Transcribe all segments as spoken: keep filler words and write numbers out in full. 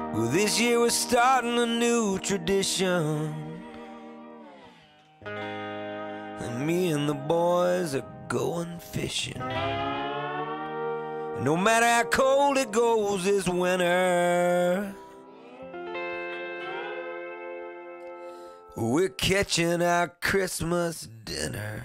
Well, this year we're starting a new tradition, and me and the boys are going fishing. And no matter how cold it goes this winter, we're catching our Christmas dinner.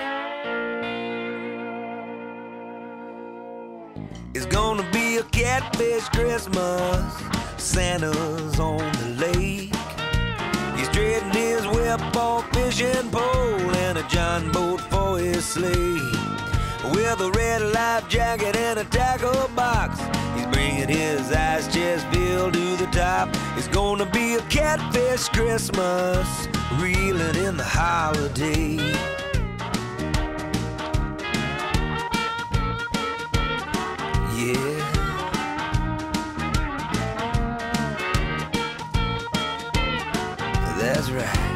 It's gonna be a catfish Christmas. Santa's on the lake. He's trading his whip for fishing pole and a John boat for his sleigh. With a red life jacket and a tackle box, he's bringing his ice chest filled to the top. It's gonna be a catfish Christmas, reeling in the holiday. Yeah. That's right.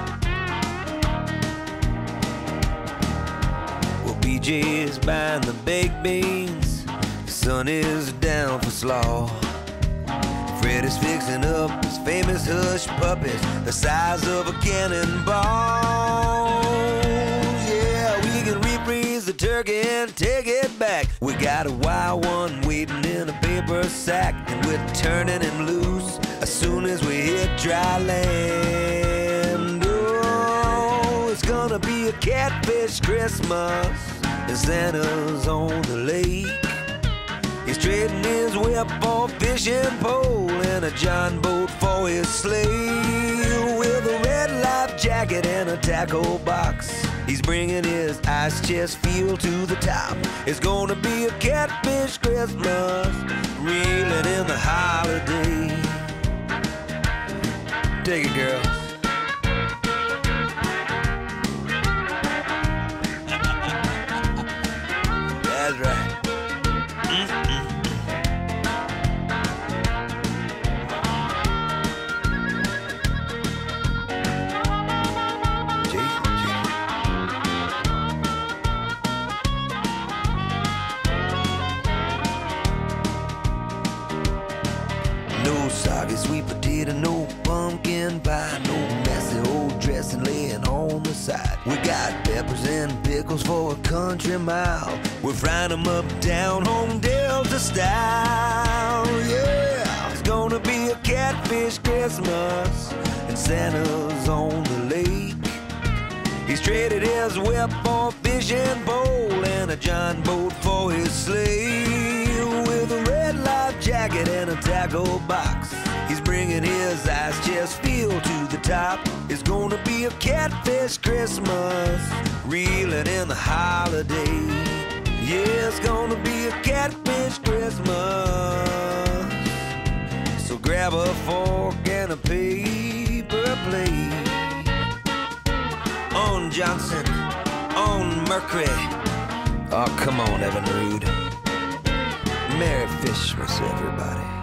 Well, B J is buying the baked beans, the son is down for slaw. Fred is fixing up his famous hush puppies, the size of a cannonball. Yeah, we can reprise the turkey and take it back. We got a wild one waiting in a paper sack, and we're turning him loose as soon as we hit dry land. Oh, it's gonna be a catfish Christmas, and Santa's on the lake. He's trading his whip for fishing pole and a John boat for his sleigh. With a red life jacket and a tackle box, he's bringing his ice chest fuel to the top. It's gonna be a catfish Christmas, reeling in the holiday. Take it, girls. That's right. Mm-mm. No soggy sweet potato, no pumpkin pie, no messy old dressing laying on the side. We got peppers and pickles for a country mile. We're frying them up down home Delta style. Yeah, it's gonna be a catfish Christmas, and Santa's on the lake. He's traded his whip for fishing pole and a John boat for his sleigh. With a red life jacket and a tackle box, he's bringing his ice chest filled to the top. It's gonna be a catfish Christmas, reeling in the holiday. Yeah, it's gonna be a catfish Christmas. So grab a fork and a paper plate. On Johnson, on Mercury. Oh, come on, Evan Rude. Merry Christmas, everybody.